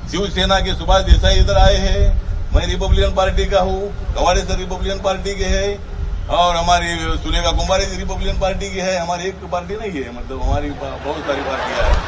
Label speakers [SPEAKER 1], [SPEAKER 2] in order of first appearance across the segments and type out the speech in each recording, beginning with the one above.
[SPEAKER 1] शिवसेना के सुभाष देसाई इधर आए हैं, मैं रिपब्लिकन पार्टी का हूँ, कवाड़े सर रिपब्लिकन पार्टी के हैं और हमारी सुलेखा कुमारी रिपब्लिकन पार्टी की है। हमारी एक पार्टी नहीं है, मतलब हमारी बहुत सारी पार्टियां हैं।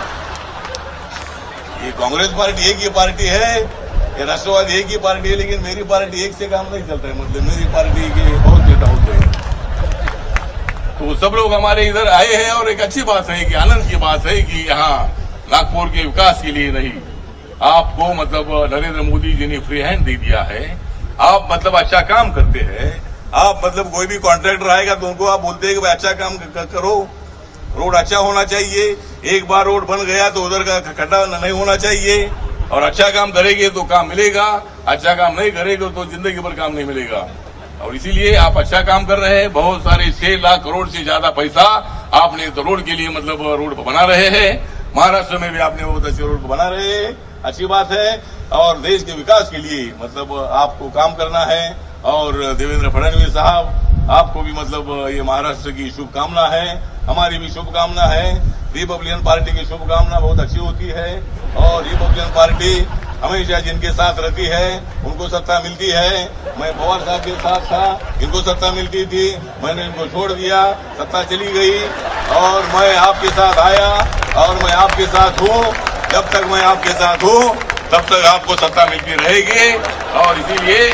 [SPEAKER 1] ये कांग्रेस पार्टी एक ही पार्टी है, ये राष्ट्रवादी एक ही पार्टी है, लेकिन मेरी पार्टी एक से काम नहीं चलता है। मतलब मेरी पार्टी के बहुत नेता होते हैं, तो सब लोग हमारे इधर आए हैं और एक अच्छी बात है कि आनंद की बात है कि यहाँ नागपुर के विकास के लिए नहीं, आपको मतलब नरेंद्र मोदी जी ने फ्री हैंड दे दिया है। आप मतलब अच्छा काम करते हैं, आप मतलब कोई भी कॉन्ट्रैक्टर आएगा तो उनको आप बोलते हैं कि भाई अच्छा काम करो, रोड अच्छा होना चाहिए। एक बार रोड बन गया तो उधर का खड्डा नहीं होना चाहिए, और अच्छा काम करेंगे तो काम मिलेगा, अच्छा काम नहीं करेंगे तो जिंदगी भर काम नहीं मिलेगा। और इसीलिए आप अच्छा काम कर रहे हैं। बहुत सारे 6 लाख करोड़ से ज्यादा पैसा आपने तो रोड के लिए मतलब रोड बना रहे हैं। महाराष्ट्र में भी आपने बहुत अच्छे रोड बना रहे हैं, अच्छी बात है। और देश के विकास के लिए मतलब आपको काम करना है। और देवेंद्र फडणवीस साहब, आपको भी मतलब ये महाराष्ट्र की शुभकामना है, हमारी भी शुभकामना है। रिपब्लिकन पार्टी की शुभकामना बहुत अच्छी होती है, और रिपब्लिकन पार्टी हमेशा जिनके साथ रहती है उनको सत्ता मिलती है। मैं पवार साहब के साथ था, इनको सत्ता मिलती थी, मैंने इनको छोड़ दिया, सत्ता चली गई, और मैं आपके साथ आया और मैं आपके साथ हूँ। जब तक मैं आपके साथ हूँ तब तक आपको सत्ता मिलती रहेगी। और इसीलिए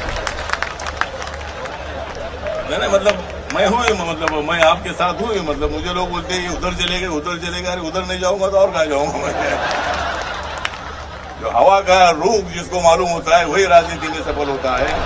[SPEAKER 1] मैंने मतलब मैं हूँ, मतलब मैं आपके साथ हूँ। मतलब मुझे लोग बोलते हैं उधर चले गए, उधर चले गए, उधर नहीं जाऊंगा तो और कहाँ जाऊंगा मैं। जो हवा का रूख जिसको मालूम होता है वही राजनीति में सफल होता है,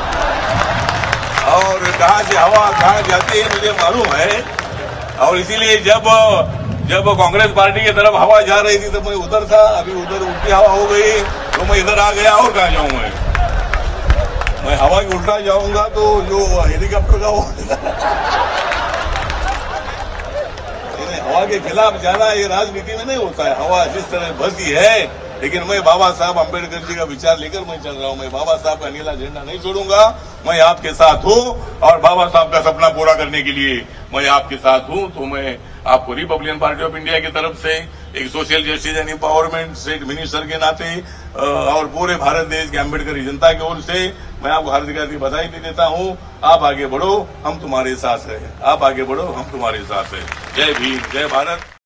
[SPEAKER 1] और कहाँ से हवा कहाँ जाती है मुझे मालूम है। और इसीलिए जब कांग्रेस पार्टी की तरफ हवा जा रही थी तो मैं उधर था, अभी उधर उल्टी हवा हो गई तो मैं इधर आ गया, और कहाँ जाऊं मैं हवा की उल्टा जाऊंगा तो जो हेलीकॉप्टर का हो हवा के खिलाफ जाना ये राजनीति में नहीं होता है। हवा जिस तरह बहती है, लेकिन मैं बाबा साहब अम्बेडकर जी का विचार लेकर मैं चल रहा हूं। मैं बाबा साहब का नीला झंडा नहीं छोड़ूंगा, मैं आपके साथ हूं, और बाबा साहब का सपना पूरा करने के लिए मैं आपके साथ हूं। तो मैं आपको रिपब्लिकन पार्टी ऑफ इंडिया की तरफ से एक social justice and empowerment state minister के नाते और पूरे भारत देश के अम्बेडकर जनता की ओर से मैं आपको हार्दिक हार्दिक बधाई भी देता हूं। आप आगे बढ़ो, हम तुम्हारे साथ हैं। आप आगे बढ़ो, हम तुम्हारे साथ हैं। जय भीम, जय भारत।